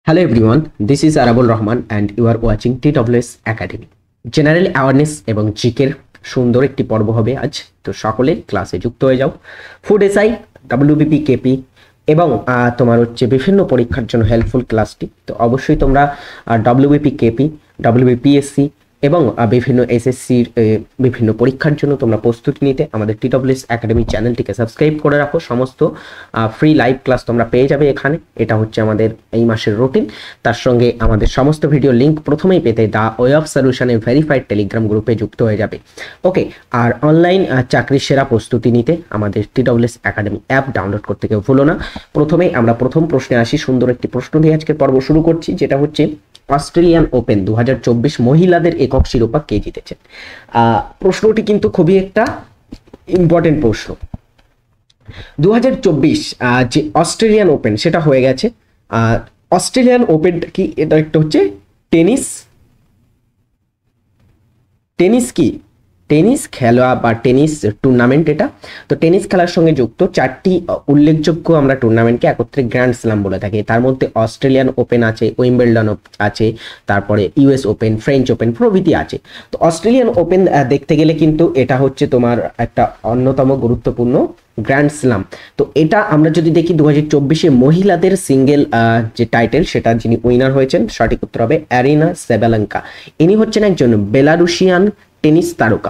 Hello everyone, this is Arabul Rahman and you are watching TWS Academy. General awareness এবং জিকের সুন্দর একটি পর্ব হবে আজ। তো সকলে ক্লাসে যুক্ত হয়ে যাও। ফুড এসআই, ডব্লিউবিপি, কেপি এবং তোমার হচ্ছে বিভিন্ন পরীক্ষার জন্য হেল্পফুল ক্লাসটি। তো অবশ্যই তোমরা ডব্লিউবিপি, কেপি, ডব্লিউবিপিএসসি এবং বিভিন্ন এসএসসির বিভিন্ন পরীক্ষার জন্য তোমরা প্রস্তুতি নিতে আমাদের TWS একাডেমি চ্যানেলটিকে সাবস্ক্রাইব করে রাখো। সমস্ত ফ্রি লাইভ ক্লাস তোমরা পেয়ে যাবে এখানে। এটা হচ্ছে আমাদের এই মাসের রুটিন। তার সঙ্গে আমাদের সমস্ত ভিডিও লিঙ্ক প্রথমেই পেতে দ্য ওয়ে অফ সলিউশনের ভেরিফাইড টেলিগ্রাম গ্রুপে যুক্ত হয়ে যাবে। ওকে, আর অনলাইন চাকরির সেরা প্রস্তুতি নিতে আমাদের TWS একাডেমি অ্যাপ ডাউনলোড করতে কেউ ভুলো না। প্রথমেই আমরা প্রথম প্রশ্নে আসি। সুন্দর একটি প্রশ্ন দিয়ে আজকের পর্ব শুরু করছি, যেটা হচ্ছে অস্ট্রেলিয়ান ওপেন 2024 মহিলাদের একক শিরোপা কে জিতেছেন। প্রশ্নটি কিন্তু খুবই একটা ইম্পর্টেন্ট প্রশ্ন। 2024 যে অস্ট্রেলিয়ান ওপেন সেটা হয়ে গেছে। অস্ট্রেলিয়ান ওপেনটা কি? এটা একটা হচ্ছে টেনিস কি টেনিস খেলা বা টেনিস টুর্নামেন্ট এটা। তো টেনিস খেলার সঙ্গে যুক্ত চারটি উল্লেখযোগ্য আমরা টুর্নামেন্টকে একত্রে গ্র্যান্ড স্ল্যাম বলে থাকি। তার মধ্যে অস্ট্রেলিয়ান ওপেন আছে, উইম্বলডন আছে, তারপরে ইউএস ওপেন, ফ্রেঞ্চ ওপেন প্রভৃতি আছে। তো অস্ট্রেলিয়ান ওপেন দেখতে গেলে কিন্তু এটা হচ্ছে তোমার একটা অন্যতম গুরুত্বপূর্ণ গ্র্যান্ড স্ল্যাম। তো এটা আমরা যদি দেখি 2024 মহিলাদের সিঙ্গেল যে টাইটেল সেটা যিনি উইনার হয়েছেন, সঠিক উত্তর হবে অ্যারিনা সাবালেঙ্কা। ইনি হচ্ছেন একজন বেলারুশিয়ান টেনিস তারকা।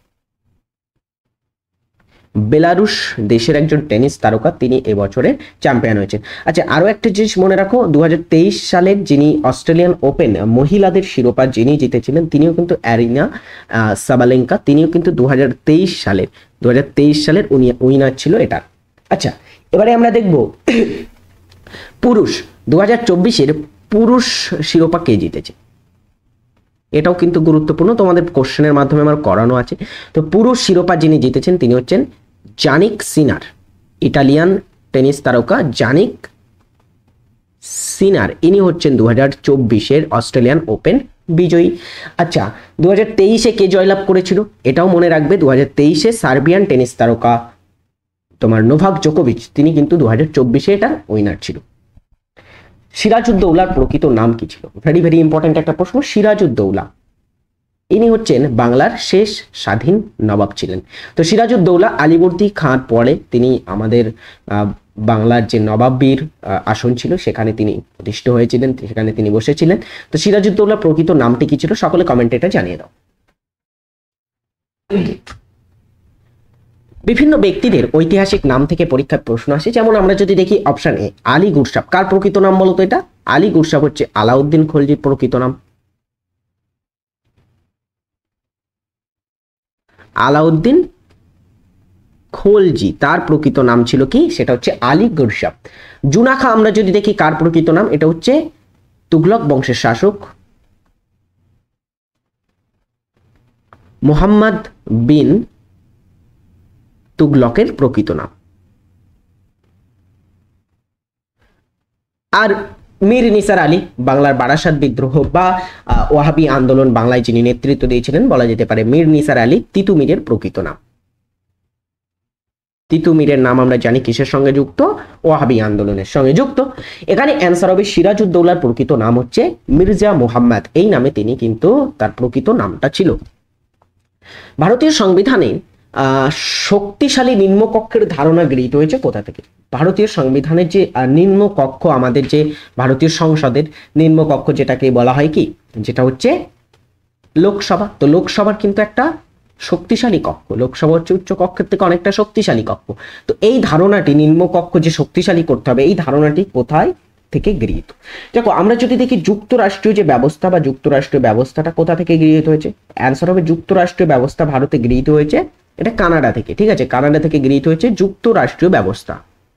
বেলারুশ দেশের একজন টেনিস তারকা, তিনি এবছরের চ্যাম্পিয়ন হয়েছেন। আচ্ছা, আরও একটা জিনিস মনে রাখো, 2023 সালের যিনি অস্ট্রেলিয়ান ওপেন মহিলাদের শিরোপা যিনি জিতেছিলেন তিনিও কিন্তু অ্যারিনা সাবালেঙ্কা। তিনিও কিন্তু 2023 সালের উনি উইনার ছিল এটা। আচ্ছা, এবারে আমরা দেখব পুরুষ 2024 পুরুষ শিরোপা কে জিতেছে। এটাও কিন্তু গুরুত্বপূর্ণ, তোমাদের কোশ্চেনের মাধ্যমে আমার করানো আছে। তো পুরুষ শিরোপা যিনি জিতেছেন তিনি হচ্ছেন জানিক সিনার, ইটালিয়ান টেনিস তারকা জানিক সিনার। ইনি হচ্ছেন 2024 অস্ট্রেলিয়ান ওপেন বিজয়ী। আচ্ছা, 2023 কে জয়লাভ করেছিল এটাও মনে রাখবে। 2023 সার্বিয়ান টেনিস তারকা তোমার নোভাক জোকোভিচ, তিনি কিন্তু 2024 এটার উইনার ছিল। সিরাজউদ্দৌলার প্রকৃত নাম কি ছিল? ভেরি ভেরি ইম্পর্টেন্ট একটা প্রশ্ন। সিরাজউদ্দৌলা ইনি হচ্ছেন বাংলার শেষ স্বাধীন নবাব ছিলেন। তো সিরাজউদ্দৌলা আলীবর্দী খাঁর পরে তিনি আমাদের বাংলার যে নবাববীর আসন ছিল সেখানে তিনি প্রতিষ্ঠিত হয়েছিলেন, সেখানে তিনি বসেছিলেন। তো সিরাজউদ্দৌলার প্রকৃত নামটি কি ছিল? সকলে কমেন্টে এটা জানিয়ে দাও। বিভিন্ন ব্যক্তিদের ঐতিহাসিক নাম থেকে পরীক্ষার প্রশ্ন আসে। যেমন আমরা যদি দেখি অপশন এ আলী গুরসাব, কার প্রকৃত নাম বলতো এটা? আলী গুরসাব হচ্ছে আলাউদ্দিন খলজির প্রকৃত নাম। আলাউদ্দিন খলজি তার প্রকৃত নাম ছিল কি? সেটা হচ্ছে আলী গুরসাব। জুনাখা আমরা যদি দেখি কার প্রকৃত নাম? এটা হচ্ছে তুগলক বংশের শাসক মুহাম্মদ বিন তুগলকের প্রকৃত নাম। আর মীর নিসার আলী বাংলার বারাসাত বিদ্রোহ বা ওয়াহাবি আন্দোলন বাংলায় যিনি নেতৃত্ব দিয়েছিলেন বলা যেতে পারে মীর নিসার আলী তিতুমিরের প্রকৃত নাম। তিতুমিরের নাম আমরা জানি কিসের সঙ্গে যুক্ত? ওয়াহাবি আন্দোলনের সঙ্গে যুক্ত। এখানে অ্যান্সার হবে সিরাজউদ্দৌলার প্রকৃত নাম হচ্ছে মির্জা মুহাম্মদ। এই নামে তিনি কিন্তু তার প্রকৃত নামটা ছিল। ভারতীয় সংবিধানে শক্তিশালী নিম্নকক্ষের ধারণা গৃহীত হয়েছে কোথা থেকে? ভারতীয় সংবিধানের যে নিম্নকক্ষ, আমাদের যে ভারতীয় সংসদের নিম্নকক্ষ যেটাকে বলা হয় কি, যেটা হচ্ছে লোকসভা। তো লোকসভার কিন্তু একটা শক্তিশালী কক্ষ, লোকসভা হচ্ছে উচ্চ কক্ষের থেকে অনেকটা শক্তিশালী কক্ষ। তো এই ধারণাটি নিম্নকক্ষ যে শক্তিশালী করতে হবে, এই ধারণাটি কোথায় থেকে গৃহীত? দেখো, আমরা যদি দেখি যুক্তরাষ্ট্রীয় যে ব্যবস্থা বা যুক্তরাষ্ট্রীয় ব্যবস্থাটা কোথা থেকে গৃহীত হয়েছে? অ্যান্সার হবে যুক্তরাষ্ট্রীয় ব্যবস্থা ভারতে গৃহীত হয়েছে এটা কানাডা থেকে। ঠিক আছে, কানাডা থেকে গৃহীত হয়েছে যুক্তরাষ্ট্রীয় ব্যবস্থা।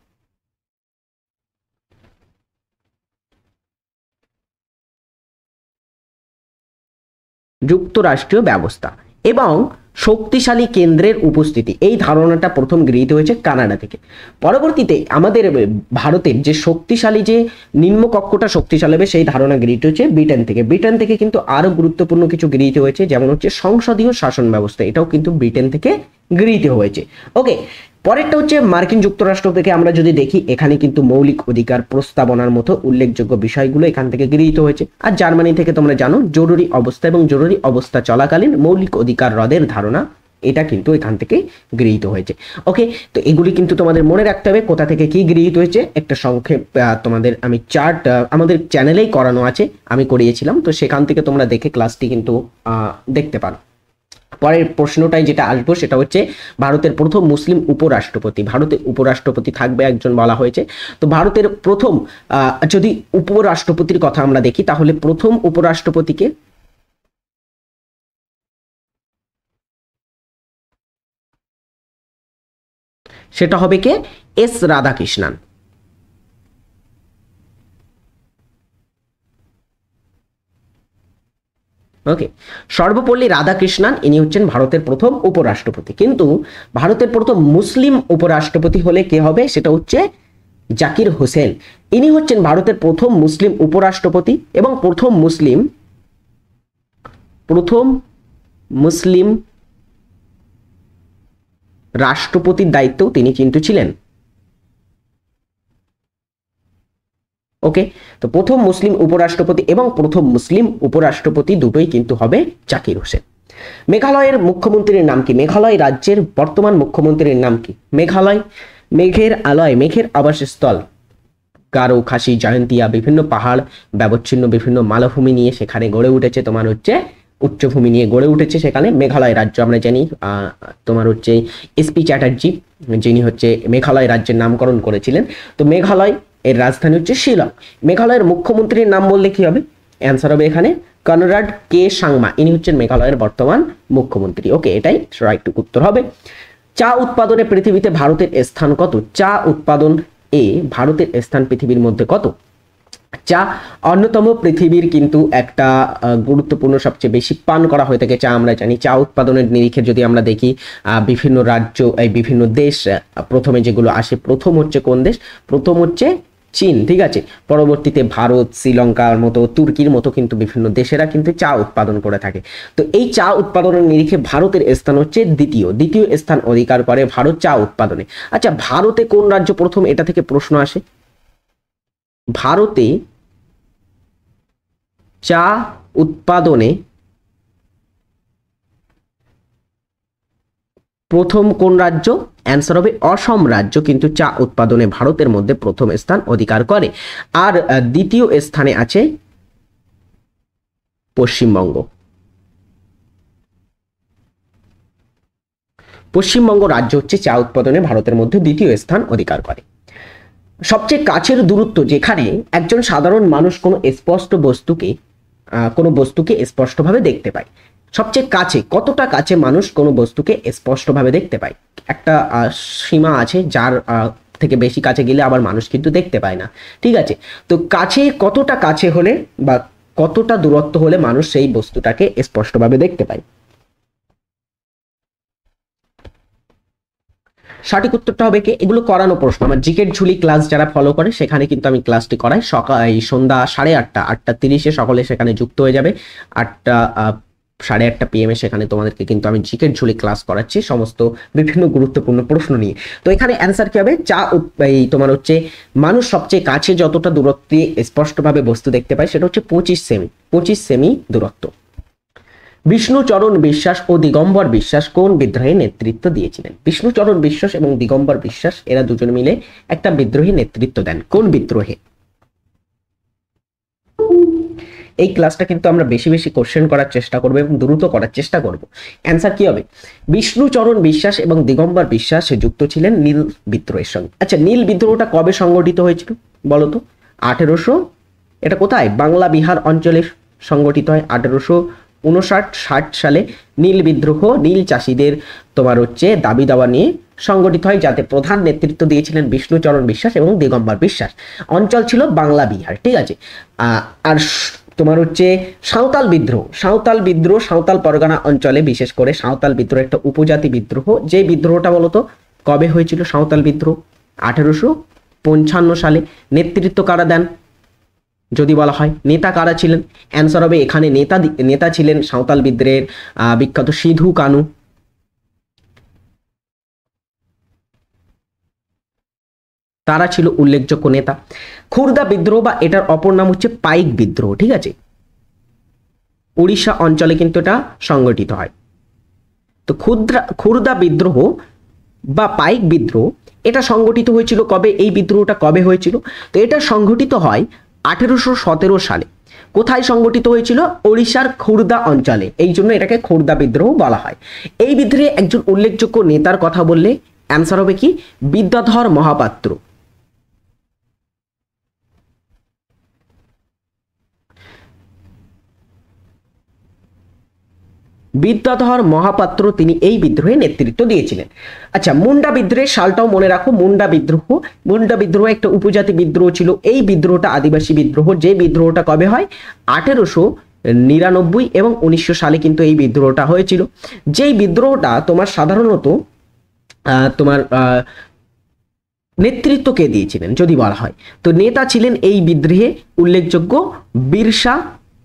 যুক্তরাষ্ট্রীয় ব্যবস্থা এবং শক্তিশালী কেন্দ্রের উপস্থিতি, এই ধারণাটা প্রথম গৃহীত হয়েছে কানাডা থেকে। পরবর্তীতে আমাদের ভারতের যে শক্তিশালী যে নিম্নকক্ষটা শক্তিশালী হবে সেই ধারণা গৃহীত হয়েছে ব্রিটেন থেকে। ব্রিটেন থেকে কিন্তু আরো গুরুত্বপূর্ণ কিছু গৃহীত হয়েছে, যেমন হচ্ছে সংসদীয় শাসন ব্যবস্থা, এটাও কিন্তু ব্রিটেন থেকে গৃহীত হয়েছে। ওকে, পরেরটা হচ্ছে মার্কিন যুক্তরাষ্ট্র থেকে আমরা যদি দেখি, এখানে কিন্তু মৌলিক অধিকার প্রস্তাবনার মতো উল্লেখযোগ্য বিষয়গুলো এখান থেকে গৃহীত হয়েছে। আর জার্মানি থেকে তোমরা জানো জরুরি অবস্থা এবং জরুরি অবস্থা চলাকালীন মৌলিক অধিকার হ্রদের ধারণা, এটা কিন্তু এখান থেকে গৃহীত হয়েছে। ওকে, তো এগুলি কিন্তু তোমাদের মনে রাখতে হবে কোথা থেকে কি গৃহীত হয়েছে। একটা সংক্ষেপ তোমাদের আমি চার্ট আমাদের চ্যানেলেই করানো আছে, আমি করিয়েছিলাম, তো সেখান থেকে তোমরা দেখে ক্লাসটি কিন্তু দেখতে পারো। পরের প্রশ্নটাই যেটা আসবো সেটা হচ্ছে ভারতের প্রথম মুসলিম উপরাষ্ট্রপতি। ভারতের উপরাষ্ট্রপতি থাকবে একজন বলা হয়েছে। তো ভারতের প্রথম যদি উপরাষ্ট্রপতির কথা আমরা দেখি, তাহলে প্রথম উপরাষ্ট্রপতিকে সেটা হবে কে? এস রাধাকৃষ্ণন। ওকে, সর্বপল্লী রাধাকৃষ্ণন ইনি হচ্ছেন ভারতের প্রথম উপরাষ্ট্রপতি। কিন্তু ভারতের প্রথম মুসলিম উপরাষ্ট্রপতি হলে কে হবে? সেটা হচ্ছে জাকির হোসেন। ইনি হচ্ছেন ভারতের প্রথম মুসলিম উপরাষ্ট্রপতি এবং প্রথম মুসলিম রাষ্ট্রপতির দায়িত্ব তিনি কিন্তু ছিলেন। ওকে, তো প্রথম মুসলিম উপরাষ্ট্রপতি এবং প্রথম মুসলিম উপরাষ্ট্রপতি দুটোই কিন্তু হবে জাকির হোসেন। মেঘালয়ের মুখ্যমন্ত্রীর নাম কি? মেঘালয় রাজ্যের বর্তমান মুখ্যমন্ত্রীর নাম কি? মেঘালয় মেঘের আলয়, মেঘের আবাসস্থল, গারো, খাসি, জয়ন্তিয়া, বিভিন্ন পাহাড় ব্যবচ্ছিন্ন বিভিন্ন মালভূমি নিয়ে সেখানে গড়ে উঠেছে, তোমার হচ্ছে উচ্চভূমি নিয়ে গড়ে উঠেছে সেখানে মেঘালয় রাজ্য। আমরা জানি তোমার হচ্ছে এসপি চ্যাটার্জি যিনি হচ্ছে মেঘালয় রাজ্যের নামকরণ করেছিলেন। তো মেঘালয় এর রাজধানী হচ্ছে শিলং। মেঘালয়ের মুখ্যমন্ত্রীর নাম বললে কি হবে? অ্যান্সার হবে এখানে কনরাড কে সাংমা, ইনি হচ্ছেন মেঘালয়ের বর্তমান মুখ্যমন্ত্রী। ওকে, এটাই রাইট উত্তর হবে। চা উৎপাদনে পৃথিবীতে ভারতের স্থান কত? চা উৎপাদন ভারতের স্থান পৃথিবীর মধ্যে কত? চা অন্যতম পৃথিবীর কিন্তু একটা গুরুত্বপূর্ণ, সবচেয়ে বেশি পান করা হয়ে থাকে চা। আমরা জানি চা উৎপাদনের নিরিখে যদি আমরা দেখি বিভিন্ন রাজ্য, এই বিভিন্ন দেশ প্রথমে যেগুলো আসে, প্রথম হচ্ছে কোন দেশ? প্রথম হচ্ছে চীন, ঠিক আছে। পরবর্তীতে ভারত, শ্রীলঙ্কার মতো, তুর্কির মতো কিন্তু বিভিন্ন দেশেরা কিন্তু চা উৎপাদন করে থাকে। তো এই চা উৎপাদনের নিরিখে ভারতের স্থান হচ্ছে দ্বিতীয় স্থান অধিকার করে ভারত চা উৎপাদনে। আচ্ছা, ভারতে কোন রাজ্য প্রথম? এটা থেকে প্রশ্ন আসে। ভারতে চা উৎপাদনে প্রথম কোন রাজ্য? অ্যান্সার হবে অসম রাজ্য কিন্তু চা উৎপাদনে ভারতের মধ্যে প্রথম স্থান অধিকার করে। আর দ্বিতীয় স্থানে আছে পশ্চিমবঙ্গ। পশ্চিমবঙ্গ রাজ্য হচ্ছে চা উৎপাদনে ভারতের মধ্যে দ্বিতীয় স্থান অধিকার করে। সবচেয়ে কাছের দূরত্ব যেখানে একজন সাধারণ মানুষ কোনো বস্তুকে স্পষ্টভাবে দেখতে পায়, সবচেয়ে কাছে, কতটা কাছে মানুষ কোনো বস্তুকে স্পষ্টভাবে দেখতে পায়? একটা সীমা আছে যার থেকে বেশি কাছে গেলে আবার মানুষ কিন্তু দেখতে পায় না, ঠিক আছে। তো কাছে, কতটা কাছে হলে বা কতটা দূরত্ব হলে মানুষ সেই বস্তুটাকে স্পষ্টভাবে দেখতে পায়? সঠিক উত্তরটা হবে কি? এগুলো করানো প্রশ্ন আমার জিকের ঝুলি ক্লাস যারা ফলো করে সেখানে কিন্তু আমি ক্লাসটি করাই সন্ধ্যা 8:30, 8:30 সকলে সেখানে যুক্ত হয়ে যাবে। 8:30 PM সেখানে তোমাদেরকে কিন্তু আমি জিকের ঝুলি ক্লাস করাচ্ছি সমস্ত বিভিন্ন গুরুত্বপূর্ণ প্রশ্ন নিয়ে। তো এখানে অ্যান্সার কি হবে? তোমার হচ্ছে মানুষ সবচেয়ে কাছে যতটা দূরত্বে স্পষ্টভাবে বস্তু দেখতে পায় সেটা হচ্ছে 25 সেমি দূরত্ব। বিষ্ণুচরণ বিশ্বাস ও দিগম্বর বিশ্বাস কোন বিদ্রোহে নেতৃত্ব দিয়েছিলেন? বিষ্ণুচরণ বিশ্বাস এবং দিগম্বর বিশ্বাস এরা দুজন মিলে একটা বিদ্রোহে নেতৃত্ব দেন। কোন বিদ্রোহে? এই ক্লাসটা কিন্তু আমরা বেশি বেশি কোশ্চেন করার চেষ্টা করবো এবং দ্রুত করার চেষ্টা করব। অ্যান্সার কি হবে? বিষ্ণুচরণ বিশ্বাস এবং দিগম্বর বিশ্বাস যুক্ত ছিলেন নীল বিদ্রোহের সঙ্গে। আচ্ছা, নীল বিদ্রোহটা কবে সংগঠিত হয়েছিল বলতো? 1800, এটা কোথায়? বাংলা বিহার অঞ্চলে সংগঠিত হয় 1859-60 সালে। নীল বিদ্রোহ নীল চাষীদের তোমার হচ্ছে দাবি দাওয়া নিয়ে সংগঠিত হয়, যাতে প্রধান নেতৃত্ব দিয়েছিলেন বিষ্ণুচরণ বিশ্বাস এবং দিগম্বর বিশ্বাস। অঞ্চল ছিল বাংলা বিহার, ঠিক আছে। আর তোমার হচ্ছে সাঁওতাল বিদ্রোহ সাঁওতাল পরগনা অঞ্চলে, বিশেষ করে সাঁওতাল বিদ্রোহ একটা উপজাতি বিদ্রোহ। যে বিদ্রোহটা বলতো কবে হয়েছিল? সাঁওতাল বিদ্রোহ 1855 সালে। নেতৃত্ব কারা দেন যদি বলা হয়? নেতা কারা ছিলেন? অ্যান্সার হবে এখানে নেতা ছিলেন সাঁওতাল বিদ্রোহের বিখ্যাত সিধু কানু। তারা ছিল উল্লেখযোগ্য নেতা। খুরদা বিদ্রোহ বা এটার অপর নাম হচ্ছে পাইক বিদ্রোহ, ঠিক আছে, উড়িষ্যা অঞ্চলে কিন্তু এটা সংগঠিত হয়। তো খুরদা বিদ্রোহ বা পাইক বিদ্রোহ এটা সংগঠিত হয়েছিল কবে, এই বিদ্রোহটা কবে হয়েছিল? তো এটা সংগঠিত হয় 1817 সালে। কোথায় সংগঠিত হয়েছিল? ওড়িশার খুরদা অঞ্চলে, এই জন্য এটাকে খুরদা বিদ্রোহ বলা হয়। এই বিদ্রোহে একজন উল্লেখযোগ্য নেতার কথা বললে অ্যান্সার হবে কি? বিদ্যাধর মহাপাত্র। বিদ্যাধর মহাপাত্র তিনি এই বিদ্রোহে নেতৃত্ব দিয়েছিলেন। আচ্ছা, মুন্ডা বিদ্রোহের সালটাও মনে রাখো। মুন্ডা বিদ্রোহ একটা উপজাতি বিদ্রোহ ছিল। এই বিদ্রোহটা আদিবাসী বিদ্রোহ। যে বিদ্রোহটা কবে হয়? 1899 এবং 1900 সালে কিন্তু এই বিদ্রোহটা হয়েছিল। যেই বিদ্রোহটা তোমার সাধারণত তোমার নেতৃত্ব কে দিয়েছিলেন যদি বলা হয়, তো নেতা ছিলেন এই বিদ্রোহে উল্লেখযোগ্য বিরসা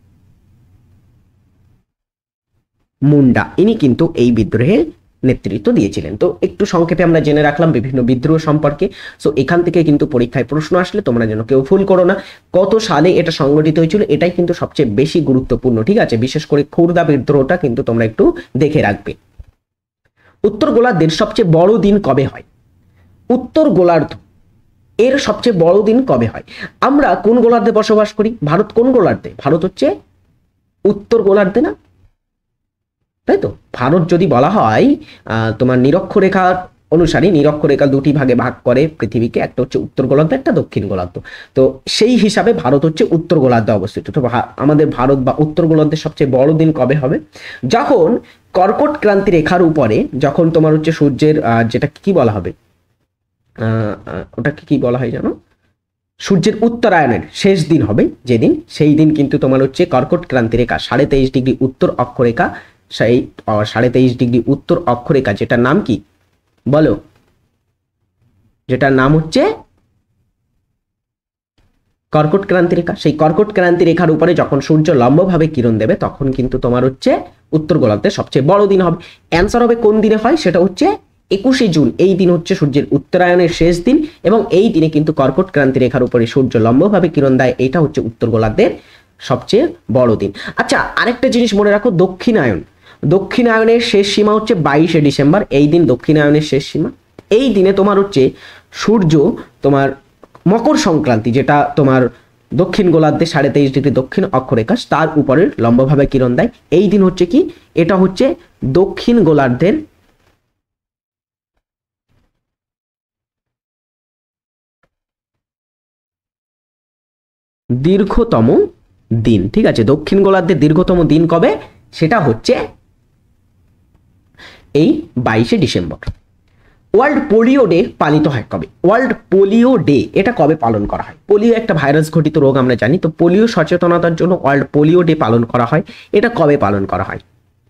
মুন্ডা। ইনি কিন্তু এই বিদ্রোহে নেতৃত্ব দিয়েছিলেন। তো একটু সংক্ষেপে আমরা জেনে রাখলাম বিভিন্ন বিদ্রোহ সম্পর্কে। সো এখান থেকে কিন্তু পরীক্ষায় প্রশ্ন আসলে তোমরা যেন কেউ ভুল করো না। কত সালে এটা সংগঠিত হয়েছিল এটাই কিন্তু সবচেয়ে বেশি গুরুত্বপূর্ণ, ঠিক আছে। বিশেষ করে খুরদা বিদ্রোহটা কিন্তু তোমরা একটু দেখে রাখবে। উত্তর গোলার্ধের সবচেয়ে বড় দিন কবে হয়? উত্তর গোলার্ধ এর সবচেয়ে বড় দিন কবে হয়? আমরা কোন গোলার্ধে বসবাস করি? ভারত কোন গোলার্ধে? ভারত হচ্ছে উত্তর গোলার্ধে না, তাই তো। ভারত যদি বলা হয় তোমার নিরক্ষরেখার অনুসারে, নিরক্ষরেখা দুটি ভাগে ভাগ করে পৃথিবীকে, একটা হচ্ছে উত্তর গোলার্ধ, একটা দক্ষিণ গোলার্ধ। তো সেই হিসাবে ভারত হচ্ছে উত্তর গোলার্ধে অবস্থিত। তো আমাদের ভারত বা উত্তর গোলার্ধের সবচেয়ে বড় দিন কবে হবে? যখন কর্কট ক্রান্তি রেখার উপরে, যখন তোমার হচ্ছে সূর্যের যেটা কি বলা হবে, ওটাকে কি বলা হয় জানো? সূর্যের উত্তরায়ণের শেষ দিন হবে যেদিন, সেই দিন কিন্তু তোমার হচ্ছে কর্কট ক্রান্তি রেখা 23.5 ডিগ্রি উত্তর অক্ষরেখা, সেই 23.5 ডিগ্রি উত্তর অক্ষরেখা, যেটার নাম কি বলো? যেটার নাম হচ্ছে কর্কট ক্রান্তি রেখা। সেই কর্কট ক্রান্তি রেখার উপরে যখন সূর্য লম্বভাবে কিরণ দেবে তখন কিন্তু তোমার হচ্ছে উত্তর গোলার্ধের সবচেয়ে বড় দিন হবে। অ্যান্সার হবে কোন দিনে হয়? সেটা হচ্ছে 21শে জুন। এই দিন হচ্ছে সূর্যের উত্তরায়ণের শেষ দিন এবং এই দিনে কিন্তু কর্কট ক্রান্তি রেখার উপরে সূর্য লম্বভাবে কিরণ দেয়। এটা হচ্ছে উত্তর গোলার্ধের সবচেয়ে বড় দিন। আচ্ছা, আরেকটা জিনিস মনে রাখো, দক্ষিণায়ন। দক্ষিণায়নের শেষ সীমা হচ্ছে 22শে ডিসেম্বর। এই দিন দক্ষিণায়নের শেষ সীমা। এই দিনে তোমার হচ্ছে সূর্য তোমার মকর সংক্রান্তি, যেটা তোমার দক্ষিণ গোলার্ধে 23.5 ডিগ্রি দক্ষিণ অক্ষরেখা, তার উপরে লম্বভাবে কিরণ দেয়। এই দিন হচ্ছে কি? এটা হচ্ছে দক্ষিণ গোলার্ধের দীর্ঘতম দিন, ঠিক আছে। দক্ষিণ গোলার্ধের দীর্ঘতম দিন কবে? সেটা হচ্ছে এই 22শে ডিসেম্বর। ওয়ার্ল্ড পোলিও ডে পালিত হয় কবে? ওয়ার্ল্ড পোলিও ডে এটা কবে পালন করা হয়? পোলিও একটা ভাইরাস ঘটিত রোগ আমরা জানি। তো পোলিও সচেতনতার জন্য ওয়ার্ল্ড পোলিও ডে পালন করা হয়। এটা কবে পালন করা হয়?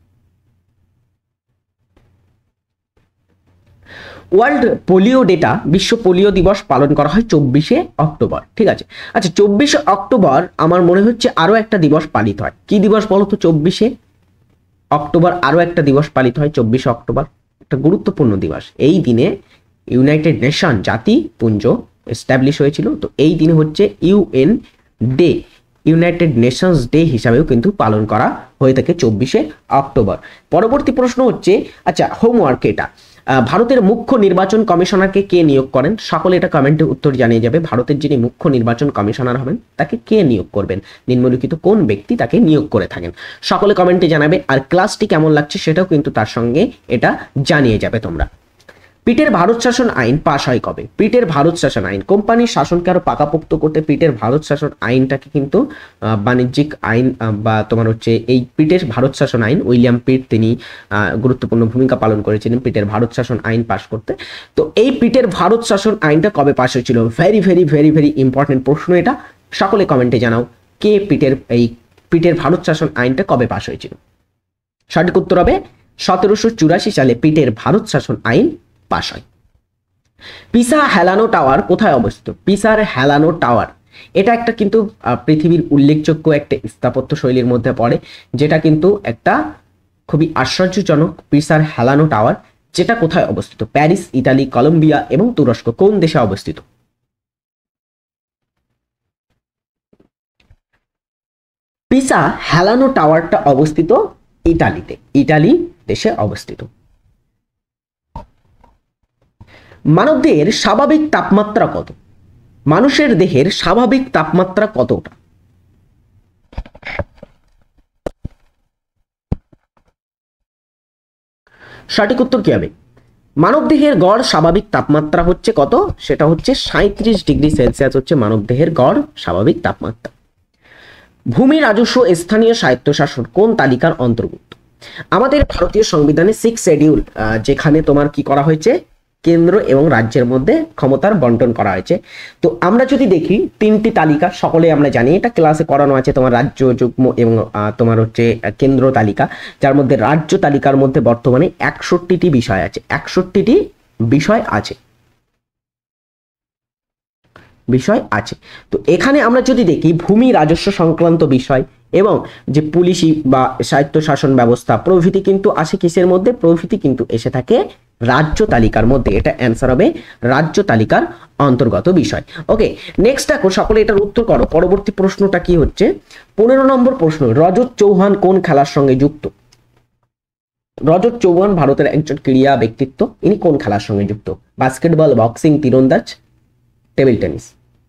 ওয়ার্ল্ড পোলিও ডেটা, বিশ্ব পোলিও দিবস পালন করা হয় 24শে অক্টোবর, ঠিক আছে। আচ্ছা, 24শে অক্টোবর আমার মনে হচ্ছে আরো একটা দিবস পালিত হয়। কি দিবস বলো তো? 24শে অক্টোবর আরো একটা দিবস পালিত হয়। 24শে অক্টোবর একটা গুরুত্বপূর্ণ দিবস। এই দিনে ইউনাইটেড নেশন জাতিপুঞ্জ এস্টাবলিশ হয়েছিল। তো এই দিনে হচ্ছে UN Day, United Nations Day হিসাবেও কিন্তু পালন করা হয়ে থাকে 24শে অক্টোবর। পরবর্তী প্রশ্ন হচ্ছে, আচ্ছা হোমওয়ার্ক এটা, ভারতের মুখ্য নির্বাচন কমিশনারকে কে নিয়োগ করেন? সকলে এটা কমেন্টে উত্তর জানিয়ে যাবে। ভারতের যিনি মুখ্য নির্বাচন কমিশনার হবেন তাকে কে নিয়োগ করবেন? নিম্নলিখিত কোন ব্যক্তি তাকে নিয়োগ করে থাকেন? সকলে কমেন্টে জানাবে। আর ক্লাসটি কেমন লাগছে সেটাও কিন্তু তার সঙ্গে এটা জানিয়ে যাবে তোমরা। পিটের ভারত শাসন আইন পাশ হয় কবে? পিটের ভারত শাসন আইন, কোম্পানির শাসনকে আরো পাকাপোক্ত করতে পিটের ভারত শাসন আইনটাকে কিন্তু বাণিজ্যিক আইন বা তোমার হচ্ছে এই পিটের ভারত শাসন আইন, উইলিয়াম পিট তিনি গুরুত্বপূর্ণ ভূমিকা পালন করেছিলেন পিটের ভারত শাসন আইন পাশ করতে। তো এই পিটের ভারত শাসন আইনটা কবে পাশ হয়েছিল? Very very very very important প্রশ্ন এটা। সকলে কমেন্টে জানাও কে পিটের ভারত শাসন আইনটা কবে পাশ হয়েছিল? সঠিক উত্তর হবে 1784 সালে পিটের ভারত শাসন আইন পাশ হয়। পিসা হেলানো টাওয়ার কোথায় অবস্থিত? পিসার হেলানো টাওয়ার এটা একটা কিন্তু পৃথিবীর উল্লেখযোগ্য একটা স্থাপত্য শৈলীর মধ্যে পড়ে, যেটা কিন্তু একটা খুবই আশ্চর্যজনক। পিসার হেলানো টাওয়ার যেটা কোথায় অবস্থিত? প্যারিস, ইতালি, কলম্বিয়া এবং তুরস্ক কোন দেশে অবস্থিত? পিসা হেলানো টাওয়ারটা অবস্থিত ইটালিতে, ইটালি দেশে অবস্থিত। মানবদেহের স্বাভাবিক তাপমাত্রা কত? মানুষের দেহের স্বাভাবিক তাপমাত্রা কতটা? সঠিক উত্তর কি হবে? মানবদেহের গড় স্বাভাবিক তাপমাত্রা হচ্ছে কত? সেটা হচ্ছে 37°C হচ্ছে মানবদেহের গড় স্বাভাবিক তাপমাত্রা। ভূমি রাজস্ব স্থানীয় স্বায়ত্তশাসন কোন তালিকার অন্তর্ভুক্ত? আমাদের ভারতীয় সংবিধানে 6 শিডিউল, যেখানে তোমার কি করা হয়েছে, কেন্দ্র এবং রাজ্যের মধ্যে ক্ষমতার বন্টন করা হয়েছে। তো আমরা যদি দেখি 3টি তালিকা, সকলে আমরা জানি, এটা ক্লাসে করানো আছে, তোমার রাজ্য যুগ্ম এবং তোমার হচ্ছে কেন্দ্র তালিকা, যার মধ্যে রাজ্য তালিকার মধ্যে বর্তমানে 61টি বিষয় আছে, 61টি বিষয় আছে, বিষয় আছে। তো এখানে আমরা যদি দেখি ভূমি রাজস্ব সংক্রান্ত বিষয় এবং যে পুলিশি বা স্বায়ত্তশাসন ব্যবস্থা প্রভৃতি কিন্তু আসে কিসের মধ্যে? প্রভৃতি কিন্তু এসে থাকে রাজ্য তালিকার মধ্যে। এটা অ্যান্সার হবে রাজ্য তালিকার অন্তর্গত বিষয়। ওকে, নেক্সট দেখো, সকলে এটার উত্তর করো। পরবর্তী প্রশ্নটা কি হচ্ছে? 15 নম্বর প্রশ্ন, রজত চৌহান কোন খেলার সঙ্গে যুক্ত? রজত চৌহান ভারতের একজন ক্রীড়া ব্যক্তিত্ব, ইনি কোন খেলার সঙ্গে যুক্ত? বাস্কেটবল, বক্সিং, তীরন্দাজ, টেবিল টেনিস।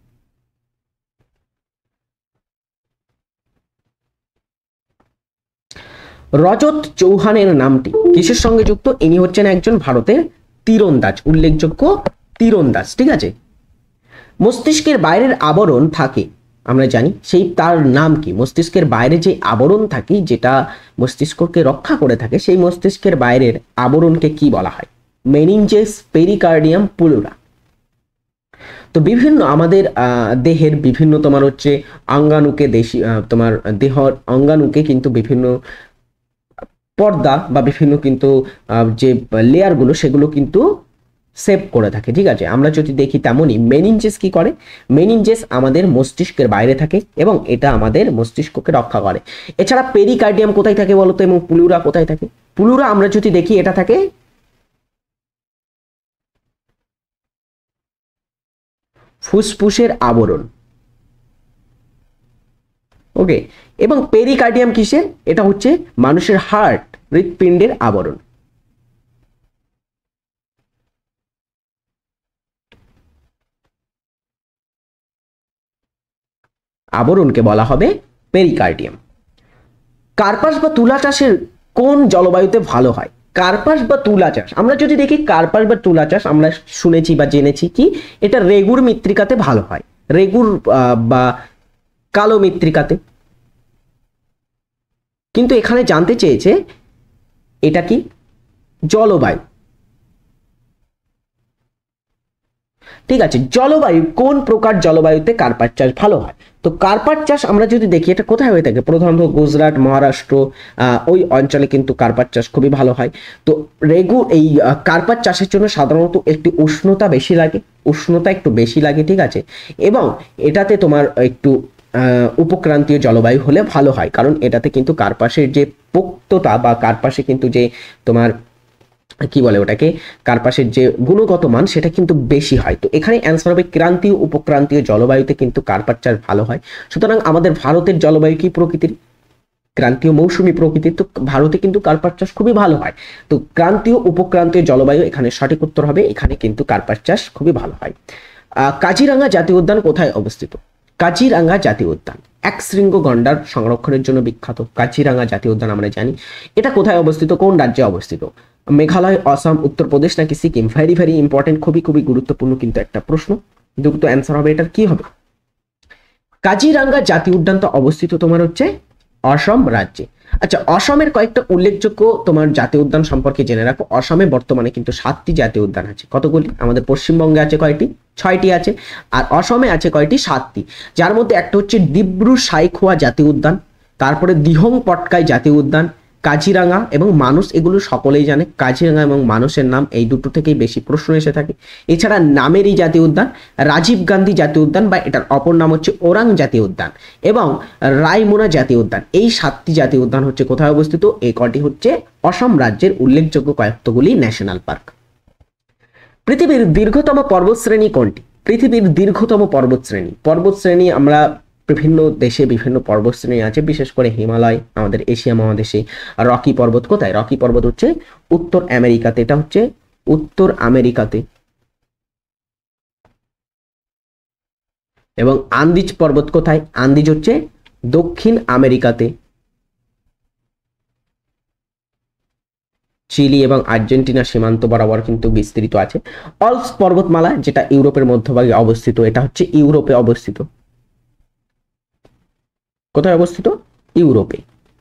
রজত চৌহানের নামটি কিসের সঙ্গে যুক্ত? ইনি হচ্ছেন একজন ভারতের তীরন্দাজ, উল্লেখযোগ্য তীরন্দাজ, ঠিক আছে। মস্তিষ্কের বাইরের আবরণ থাকে, আমরা জানি, সেই তার নাম কি? মস্তিষ্কের বাইরে যে আবরণ থাকে, যেটা মস্তিষ্ককে রক্ষা করে থাকে, সেই মস্তিষ্কের বাইরের আবরণকে কি বলা হয়? Meninges, pericardium, pleura. তো বিভিন্ন আমাদের দেহের বিভিন্ন তোমার হচ্ছে অঙ্গাণুকে, তোমার দেহর অঙ্গাণুকে কিন্তু বিভিন্ন পর্দা বা বিভিন্ন কিন্তু যে লেয়ারগুলো, সেগুলো কিন্তু সেভ করে থাকে, ঠিক আছে। আমরা যদি দেখি তেমনই মেনিনজেস কি করে? মেনিনজেস আমাদের মস্তিষ্কের বাইরে থাকে এবং এটা আমাদের মস্তিষ্ককে রক্ষা করে। এছাড়া পেরিকার্ডিয়াম কোথায় থাকে বলতো, এবং প্লুরা কোথায় থাকে? প্লুরা আমরা যদি দেখি এটা থাকে ফুসফুসের আবরণ, ওকে। এবং পেরিকার্ডিয়াম কিসের? এটা হচ্ছে মানুষের হার্ট, হৃৎপিণ্ডের আবরণ। আবরণকে বলা হবে পেরিকার্ডিয়াম। কার্পাস বা তুলা চাষের কোন জলবায়ুতে ভালো হয়? কার্পাস বা তুলা চাষ, আমরা যদি দেখি কার্পাস বা তুলা চাষ আমরা শুনেছি বা জেনেছি কি, এটা রেগুর মৃত্তিকাতে ভালো হয়, রেগুর বা কালো মৃত্তিকাতে। কিন্তু এখানে জানতে চেয়েছে এটা কি জলবায়ু, ঠিক আছে। জলবায়ু, কোন প্রকার জলবায়ুতে কার্পাস চাষ ভালো হয়? তো কার্পাস চাষ আমরা যদি দেখি এটা কোথায় হয়ে থাকে? প্রধানত গুজরাট, মহারাষ্ট্র, ওই অঞ্চলে কিন্তু কার্পাস চাষ খুবই ভালো হয়। তো এই কার্পাস চাষের জন্য সাধারণত একটু উষ্ণতা বেশি লাগে, উষ্ণতা একটু বেশি লাগে, ঠিক আছে। এবং এটাতে তোমার একটু উপক্রান্তীয় জলবায়ু হলে ভালো হয়, কারণ এটাতে কিন্তু কার্পাসের যে পোক্ততা বা কার্পাসে কিন্তু যে তোমার কি বলে ওটাকে, কার্পাসের যে গুণগত মান সেটা কিন্তু বেশি হয়। তো এখানে অ্যান্সার হবে ক্রান্তীয় উপক্রান্তীয় জলবায়ুতে কিন্তু কার্পাস চাষ ভালো হয়। সুতরাং আমাদের ভারতের জলবায়ু কি প্রকৃতির? ক্রান্তীয় মৌসুমী প্রকৃতির। তো ভারতে কিন্তু কার্পাস চাষ খুবই ভালো হয়। তো ক্রান্তীয় উপক্রান্তীয় জলবায়ু এখানে সঠিক উত্তর হবে, এখানে কিন্তু কার্পাস চাষ খুবই ভালো হয়। কাজিরাঙ্গা জাতীয় উদ্যান কোথায় অবস্থিত? কাজিরাঙ্গা জাতীয় উদ্যান এক শৃঙ্গ গন্ডার সংরক্ষণের জন্য বিখ্যাত। কাজিরাঙ্গা জাতীয় উদ্যান আমরা জানি, এটা কোথায় অবস্থিত, কোন রাজ্যে অবস্থিত? মেঘালয়, আসাম, উত্তরপ্রদেশ নাকি সিকিম? ভেরি ভেরি ইম্পর্টেন্ট, খুবই খুবই গুরুত্বপূর্ণ কিন্তু একটা প্রশ্ন। দ্রুত অ্যান্সার হবে এটার কি হবে? কাজিরাঙ্গা জাতীয় উদ্যানটা অবস্থিত তোমার হচ্ছে অসম রাজ্যে। আচ্ছা, অসমের কয়েকটা উল্লেখযোগ্য তোমার জাতীয় উদ্যান সম্পর্কে জেনে রাখো। অসমে বর্তমানে কিন্তু 7টি জাতীয় উদ্যান আছে। কতগুলি? আমাদের পশ্চিমবঙ্গে আছে কয়টি? 6টি আছে। আর অসমে আছে কয়টি? 7টি। যার মধ্যে একটা হচ্ছে দিব্রু সাইখোয়া জাতীয় উদ্যান, তারপরে দিহং পটকাই জাতীয় উদ্যান, কাজিরাঙ্গা এবং মানস, এগুলো সকলেই জানে। কাজিরাঙ্গা এবং মানসের নাম এই দুটো থেকেই বেশি প্রশ্ন এসে থাকে। এছাড়া নামেরি জাতীয় উদ্যান, রাজীব গান্ধী জাতীয় উদ্যান বা এটার অপর নাম হচ্ছে ওরাং জাতীয় উদ্যান এবং রায়মোনা জাতীয় উদ্যান, এই 7টি জাতীয় উদ্যান হচ্ছে কোথায় অবস্থিত? এই কটি হচ্ছে অসম রাজ্যের উল্লেখযোগ্য কয়েকগুলি ন্যাশনাল পার্ক। পৃথিবীর দীর্ঘতম পর্বতশ্রেণী কোনটি? পৃথিবীর দীর্ঘতম পর্বতশ্রেণী আমরা বিভিন্ন দেশে বিভিন্ন পর্বতশ্রেণী আছে, বিশেষ করে হিমালয় আমাদের এশিয়া মহাদেশে। আর রকি পর্বত কোথায়? রকি পর্বত হচ্ছে উত্তর আমেরিকাতে, এটা হচ্ছে উত্তর আমেরিকাতে। এবং আন্দিজ পর্বত কোথায়? আন্দিজ হচ্ছে দক্ষিণ আমেরিকাতে। চিলি এবং আর্জেন্টিনা সীমান্ত বরাবর কিন্তু বিস্তৃত আছে। অলপস পর্বতমালা যেটা ইউরোপের মধ্যভাগে অবস্থিত, এটা হচ্ছে ইউরোপে অবস্থিত। কোথায় অবস্থিত? ইউরোপে।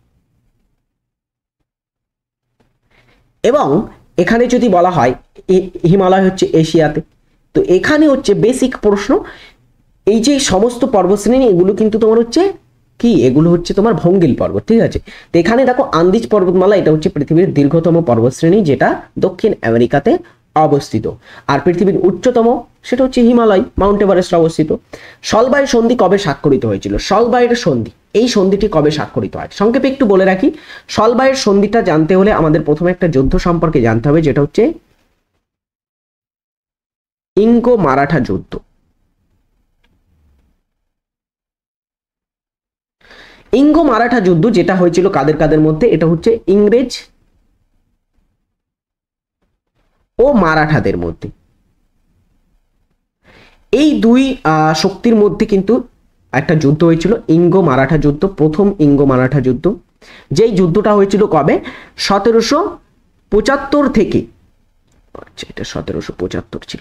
এবং এখানে যদি বলা হয় হিমালয় হচ্ছে এশিয়াতে, তো এখানে হচ্ছে বেসিক প্রশ্ন, এই যে সমস্ত পর্বতশ্রেণী এগুলো কিন্তু তোমার হচ্ছে কি, এগুলো হচ্ছে তোমার ভঙ্গিল পর্বত, ঠিক আছে। তো এখানে দেখো আন্দিজ পর্বতমালা, এটা হচ্ছে পৃথিবীর দীর্ঘতম পর্বতশ্রেণী যেটা দক্ষিণ আমেরিকাতে অবস্থিত। আর পৃথিবীর উচ্চতম সেটা হচ্ছে হিমালয়, মাউন্ট এভারেস্ট অবস্থিত। সলবায়ের সন্ধি কবে স্বাক্ষরিত হয়েছিল? সলবায়ের সন্ধি, এই সন্ধিটি কবে স্বাক্ষরিত হয়? সংক্ষেপে একটু বলে রাখি, সলবায়ের সন্ধিটা জানতে হলে আমাদের প্রথমে একটা যুদ্ধ সম্পর্কে জানতে হবে, যেটা হচ্ছে ইঙ্গো মারাঠা যুদ্ধ। ইঙ্গো মারাঠা যুদ্ধ যেটা হয়েছিল কাদের কাদের মধ্যে? এটা হচ্ছে ইংরেজ ও মারাঠাদের মধ্যে। এই দুই শক্তির মধ্যে কিন্তু একটা যুদ্ধ হয়েছিল, ইঙ্গো মারাঠা যুদ্ধ, প্রথম ইঙ্গো মারাঠা যুদ্ধ। যেই যুদ্ধটা হয়েছিল কবে? 1775 থেকে, আচ্ছা এটা 1775 ছিল,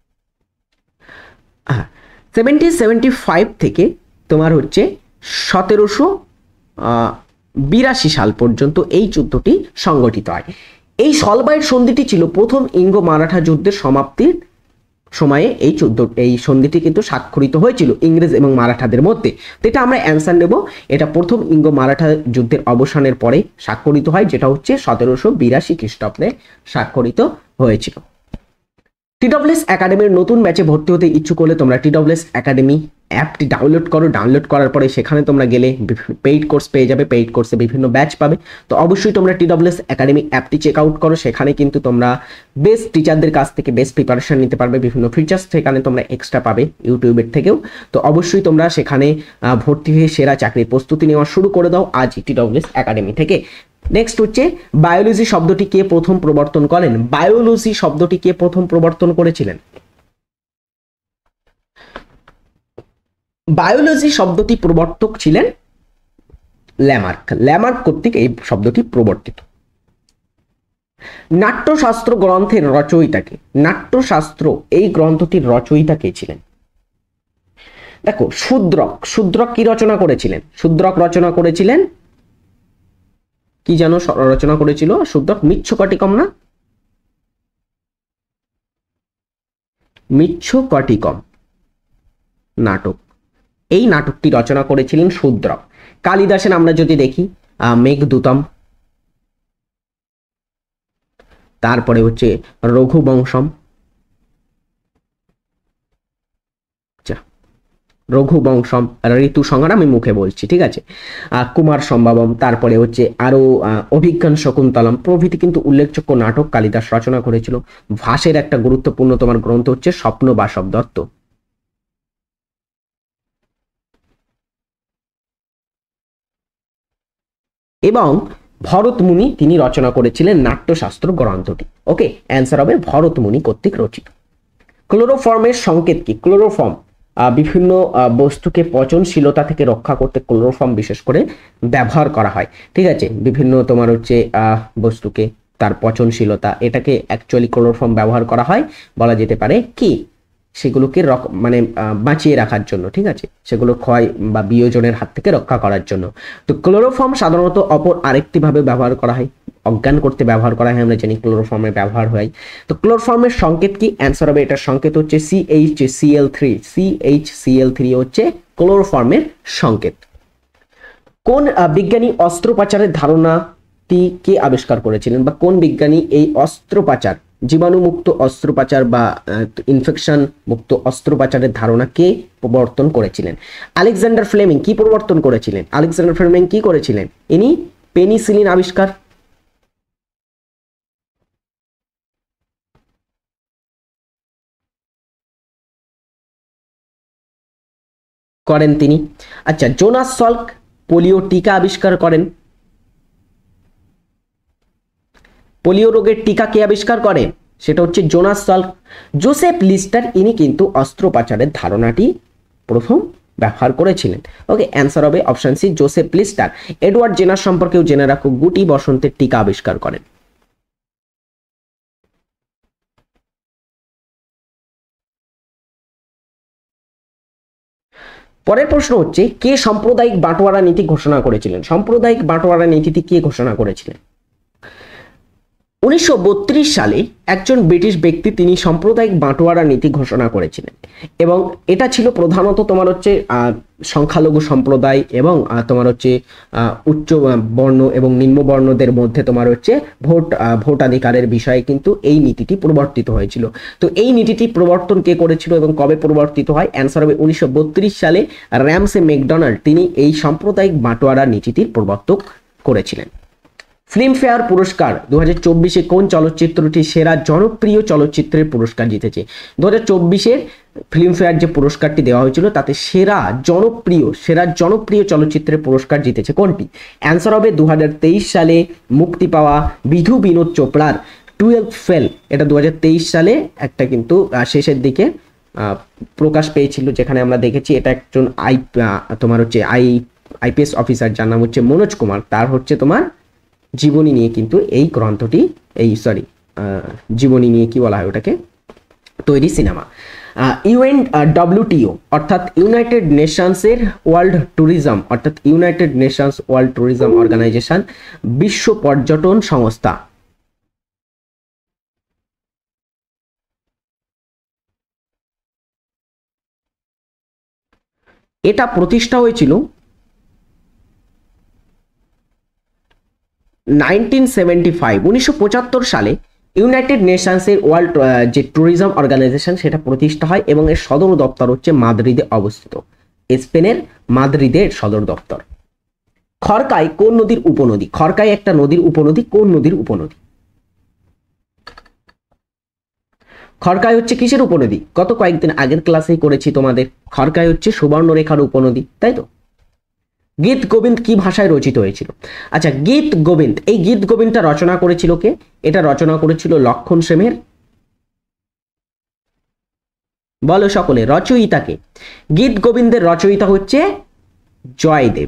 হ্যাঁ, 1775 থেকে তোমার হচ্ছে 1782 সাল পর্যন্ত এই যুদ্ধটি সংগঠিত হয়। এই সলবায়ের সন্ধিটি ছিল প্রথম ইঙ্গো মারাঠা যুদ্ধের সমাপ্তির সময়ে এই সন্ধিটি কিন্তু স্বাক্ষরিত হয়েছিল ইংরেজ এবং মারাঠাদের মধ্যে। তো এটা আমরা অ্যান্সার নেব, এটা প্রথম ইঙ্গো মারাঠা যুদ্ধের অবসানের পরে স্বাক্ষরিত হয়, যেটা হচ্ছে 1782 খ্রিস্টাব্দে স্বাক্ষরিত হয়েছিল। টিডব্লিউএস একাডেমির নতুন ব্যাচে ভর্তি হতে ইচ্ছুক হলে তোমরা টিডব্লিউএস একাডেমি অ্যাপটি ডাউনলোড করো। ডাউনলোড করার পরে সেখানে তোমরা গেলে পেইড কোর্স পেয়ে যাবে, পেইড কোর্সে বিভিন্ন ব্যাচ পাবে। তো অবশ্যই তোমরা টিডব্লিউএস একাডেমি অ্যাপটি চেক আউট করো, সেখানে কিন্তু তোমরা বেস্ট টিচারদের কাছ থেকে বেস্ট প্রিপারেশন নিতে পারবে, বিভিন্ন ফিচার্স সেখানে তোমরা এক্সট্রা পাবে ইউটিউবের থেকেও। তো অবশ্যই তোমরা সেখানে ভর্তি হয়ে সেরা চাকরির প্রস্তুতি নেওয়া শুরু করে দাও আজ টিডব্লিউএস একাডেমি থেকে। নেক্সট হচ্ছে বায়োলজি শব্দটি কে প্রথম প্রবর্তন করেন? বায়োলজি শব্দটি কে প্রথম প্রবর্তন করেছিলেন? বায়োলজি শব্দটি প্রবর্তক ছিলেন ল্যামার্ক। ল্যামার্ক কর্তৃক এই শব্দটি প্রবর্তিত। নাট্যশাস্ত্র গ্রন্থের রচয়িতা কে? নাট্যশাস্ত্র এই গ্রন্থটির রচয়িতা কে ছিলেন? দেখো শূদ্রক, শূদ্রক কি রচনা করেছিলেন? শূদ্রক রচনা করেছিলেন কি জানো? রচনা করেছিল শূদ্রক মিচ্ছকটিকম, না মিচ্ছকটিকম নাটক, এই নাটকটি রচনা করেছিলেন শূদ্রক। কালিদাসের আমরা যদি দেখি মেঘদূতম, তারপরে হচ্ছে রঘুবংশম, রঘুবংশম, ঋতু সংগ্রাম আমি মুখে বলছি, ঠিক আছে, কুমার সম্ভবম, তারপরে হচ্ছে আরো অভিজ্ঞান শকুন্তলম প্রভৃতি কিন্তু উল্লেখযোগ্য নাটক কালিদাস রচনা করেছিল। ভাসের একটা গুরুত্বপূর্ণ তোমার গ্রন্থ হচ্ছে স্বপ্ন বাসব দত্ত। এবং ভরতমুনি তিনি রচনা করেছিলেন নাট্যশাস্ত্র গ্রন্থটি। ওকে, অ্যান্সার হবে ভরতমুনি কর্তৃক রচিত। ক্লোরোফর্মের সংকেত কি? ক্লোরোফর্ম বিভিন্ন বস্তুকে পচনশীলতা থেকে রক্ষা করতে ক্লোরোফর্ম বিশেষ করে ব্যবহার করা হয়, ঠিক আছে। বিভিন্ন তোমার হচ্ছে বস্তুকে তার পচনশীলতা, এটাকে অ্যাকচুয়ালি ক্লোরোফর্ম ব্যবহার করা হয় বলা যেতে পারে কি, সেগুলোকে মানে বাঁচিয়ে রাখার জন্য, ঠিক আছে, সেগুলো ক্ষয় বা বিয়োজনের হাত থেকে রক্ষা করার জন্য। তো ক্লোরোফর্ম সাধারণত অপর আরেকটি ভাবে ব্যবহার করা হয়, অজ্ঞান করতে ব্যবহার করা হয়, আমরা জানি ক্লোরোফর্মের ব্যবহার হয়। তো ক্লোরোফর্মের সংকেত কি? অ্যান্সার হবে এটার সংকেত হচ্ছে CH-Cl3। CH-Cl3 হচ্ছে ক্লোরোফর্মের সংকেত। কোন বিজ্ঞানী অস্ত্রোপচারের ধারণাটি কে আবিষ্কার করেছিলেন, বা কোন বিজ্ঞানী এই অস্ত্রোপচার, জীবাণুমুক্ত অস্ত্রোপচার বা ইনফেকশন মুক্ত অস্ত্রোপচারের ধারণা কে প্রবর্তন করেছিলেন? আলেকজান্ডার ফ্লেমিং কি প্রবর্তন করেছিলেন? আলেকজান্ডার ফ্লেমিং কি করেছিলেন? ইনি পেনিসিলিন আবিষ্কার করেন তিনি। আচ্ছা, জোনাস সল্ক পোলিও টিকা আবিষ্কার করেন। পোলিও রোগের টিকা কে আবিষ্কার করেন? সেটা হচ্ছে জোনাস সল্ক। জোসেফ লিস্টার ইনি কিন্তু অস্ত্রোপচারের ধারণাটি প্রথম ব্যবহার করেছিলেন। ওকে, অ্যান্সার হবে option C Joseph Lister. Edward Jenner সম্পর্কেও জেনে রাখো, গুটি বসন্তের টিকা আবিষ্কার করেন। পরের প্রশ্ন হচ্ছে, কে সাম্প্রদায়িক বাটোয়ারা নীতি ঘোষণা করেছিলেন? সাম্প্রদায়িক বাটোয়ারা নীতিটি কে ঘোষণা করেছিলেন? 1932 সালে একজন ব্রিটিশ ব্যক্তি তিনি সাম্প্রদায়িক বাটোয়ারা নীতি ঘোষণা করেছিলেন, এবং এটা ছিল প্রধানত তোমার হচ্ছে সংখ্যালঘু সম্প্রদায় এবং তোমার হচ্ছে উচ্চ বর্ণ এবং নিম্ন বর্ণদের মধ্যে তোমার হচ্ছে ভোটাধিকারের বিষয়ে কিন্তু এই নীতিটি প্রবর্তিত হয়েছিল। তো এই নীতিটি প্রবর্তন কে করেছিল এবং কবে প্রবর্তিত হয়? অ্যান্সার হবে 1932 সালে র্যামসে ম্যাকডোনাল্ড তিনি এই সাম্প্রদায়িক বাটোয়ারা নীতিটির প্রবর্তক করেছিলেন। ফিল্মফেয়ার পুরস্কার 2024-এ কোন চলচ্চিত্রটি সেরা জনপ্রিয় চলচ্চিত্রের পুরস্কার জিতেছে? 2024-এর ফিল্মফেয়ার যে পুরস্কারটি দেওয়া হয়েছিল তাতে সেরা জনপ্রিয় চলচ্চিত্রের পুরস্কার জিতেছে কোনটি? অ্যান্সার হবে 2023 সালে মুক্তি পাওয়া বিধু বিনোদ চোপড়ার 12 ফেল। এটা 2023 সালে একটা কিন্তু শেষের দিকে প্রকাশ পেয়েছিল, যেখানে আমরা দেখেছি এটা একজন তোমার হচ্ছে আইপিএস অফিসার যার নাম হচ্ছে মনোজ কুমার, তার হচ্ছে তোমার জীবনী নিয়ে কিন্তু এই গ্রন্থটি জীবনী নিয়ে কি বলা হয় ওটাকে তৈরি সিনেমা। ইউএনডব্লিউটিও অর্থাৎ ইউনাইটেড নেশনসের ওয়ার্ল্ড ট্যুরিজম অর্গানাইজেশন বিশ্ব পর্যটন সংস্থা এটা প্রতিষ্ঠা হয়েছিল 1975 সালে। ইউনাইটেড নেশনসের ওয়ার্ল্ড যে ট্যুরিজম অর্গানাইজেশন সেটা প্রতিষ্ঠা হয় এবং এর সদর দপ্তর হচ্ছে মাদ্রিদে অবস্থিত, স্পেনের মাদ্রিদের সদর দপ্তর। খরকাই কোন নদীর উপনদী? খরকাই একটা নদীর উপনদী, কোন নদীর উপনদী? খরকাই হচ্ছে কিসের উপনদী? গত কয়েকদিন আগের ক্লাসেই করেছি তোমাদের, খরকাই হচ্ছে সুবর্ণরেখার উপনদী, তাই তো। গীত গোবিন্দ কি ভাষায় রচিত হয়েছিল? আচ্ছা, গীত গোবিন্দ, এই গীত গোবিন্দটা রচনা করেছিল কে? এটা রচনা করেছিল লক্ষণ সেনের। বলো সকলে, রচয়িতাকে? গীত গোবিন্দের রচয়িতা হচ্ছে জয়দেব।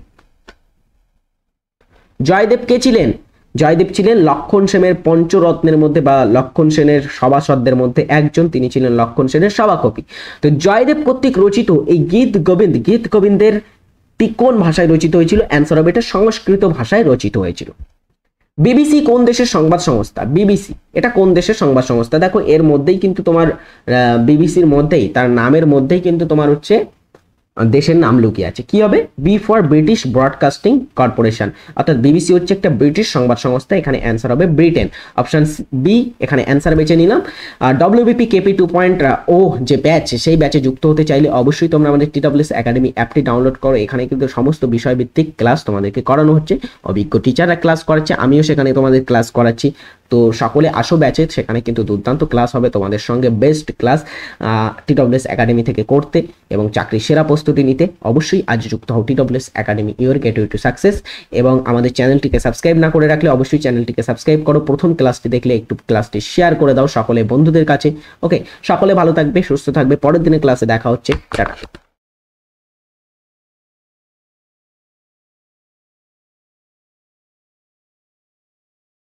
জয়দেব কে ছিলেন? জয়দেব ছিলেন লক্ষণ সেনের পঞ্চরত্নের মধ্যে বা লক্ষণ সেনের সভাসদদের মধ্যে একজন, তিনি ছিলেন লক্ষণ সেনের সভাকবি। তো জয়দেব কর্তৃক রচিত এই গীত গোবিন্দের কোন ভাষায় রচিত হয়েছিল? অ্যান্সার হবে এটা সংস্কৃত ভাষায় রচিত হয়েছিল। বিবিসি কোন দেশের সংবাদ সংস্থা? বিবিসি এটা কোন দেশের সংবাদ সংস্থা? দেখো এর মধ্যেই কিন্তু তোমার বিবিসির মধ্যেই, তার নামের মধ্যেই কিন্তু তোমার হচ্ছে দেশের নাম লুকিয়ে আছে। কি হবে? B for British Broadcasting Corporation, অর্থাৎ বিবিসি হচ্ছে একটা ব্রিটিশ সংবাদ সংস্থা। এখানে অ্যান্সার হবে ব্রিটেন, অপশন বি এখানে অ্যান্সার বেছে নিলাম। ডব্লিউবিপি কেপি 2.0 যে ব্যাচ, সেই ব্যাচে যুক্ত হতে চাইলে অবশ্যই তোমরা আমাদের TWS একাডেমি অ্যাপটি ডাউনলোড করো। এখানে কিন্তু সমস্ত বিষয়ভিত্তিক ক্লাস তোমাদেরকে করানো হচ্ছে, অভিজ্ঞ টিচাররা ক্লাস করাচ্ছে, আমিও সেখানে তোমাদের ক্লাস করাচ্ছি। তো সকলে আসো ব্যাচে, সেখানে কিন্তু দুর্দান্ত ক্লাস হবে তোমাদের সঙ্গে, বেস্ট ক্লাস TWS একাডেমি থেকে করতে এবং চাকরির সেরা প্রস্তুতি নিতে। অবশ্যই আজ যুক্ত হও TWS academy, your gateway to success. এবং আমাদের চ্যানেলটিকে সাবস্ক্রাইব না করে রাখলে অবশ্যই চ্যানেলটিকে সাবস্ক্রাইব করো। প্রথম ক্লাসটি দেখলে একটু ক্লাসটি শেয়ার করে দাও সকলে বন্ধুদের কাছে। ওকে, সকলে ভালো থাকবে, সুস্থ থাকবে, পরের দিনের ক্লাসে দেখা হচ্ছে, টাটা।